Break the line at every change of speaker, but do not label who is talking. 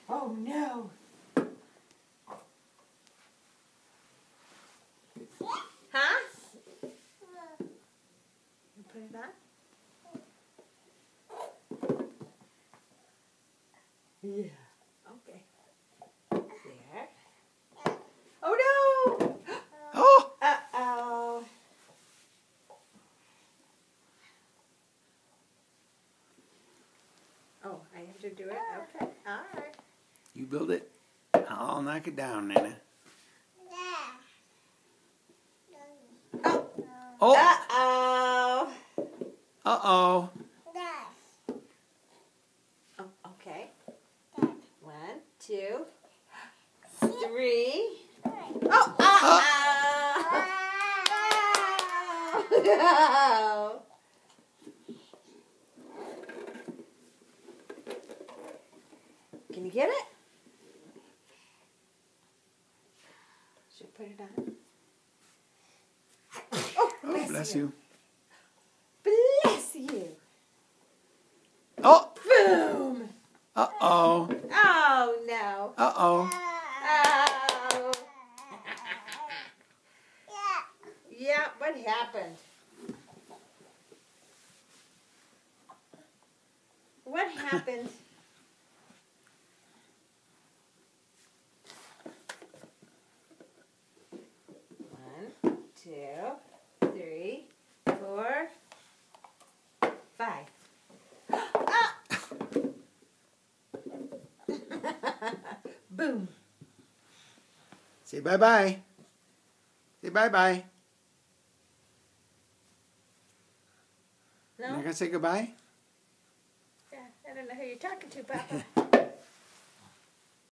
Oh no. Huh? You put it on? Yeah. Okay. There. Oh no!
Oh!
Uh-oh. Oh, I have to do it? Okay. All right.
You build it. I'll knock it down, Nana.
Oh.
Oh!
Uh-oh.
Uh-oh.
Oh, okay. 1, 2, 3. Oh! Uh-oh. Can you get it? Should I put it on? Oh,
Bless you.
Bless you.
Oh!
Boom.
Uh-oh.
Oh, no.
Uh-oh.
Oh. Yeah, what happened? What happened? One, 2, 3, 4, 5. Ah! Boom.
Say bye-bye. Say bye-bye.
No?
You're not going to say goodbye?
Yeah, I don't know who you're talking to, Papa.